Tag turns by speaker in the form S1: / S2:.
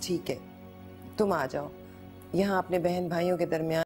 S1: ठीक है, तुम आ जाओ। यहाँ अपने बहन भाइयों के दरमियान